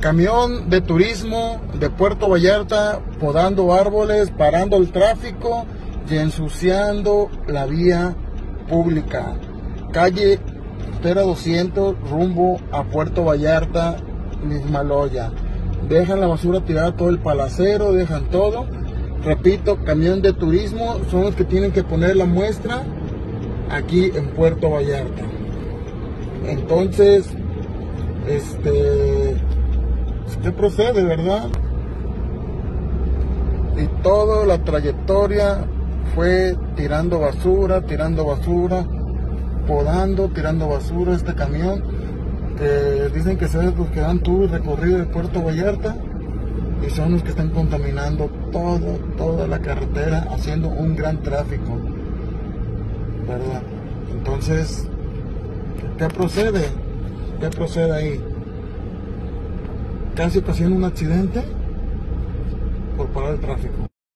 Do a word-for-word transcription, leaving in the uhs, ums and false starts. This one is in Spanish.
Camión de turismo de Puerto Vallarta podando árboles, parando el tráfico y ensuciando la vía pública. Calle Costera doscientos, rumbo a Puerto Vallarta, Mismaloya. Dejan la basura tirada, todo el palacero, dejan todo. Repito, camión de turismo son los que tienen que poner la muestra aquí en Puerto Vallarta. Entonces, este, ¿qué procede, verdad? Y toda la trayectoria fue tirando basura, tirando basura, podando, tirando basura este camión, que dicen que son los que dan todo el recorrido de Puerto Vallarta y son los que están contaminando todo, toda la carretera, haciendo un gran tráfico, ¿verdad? Entonces, ¿qué procede? ¿Qué procede ahí? Casi ocasiona un accidente por parar el tráfico.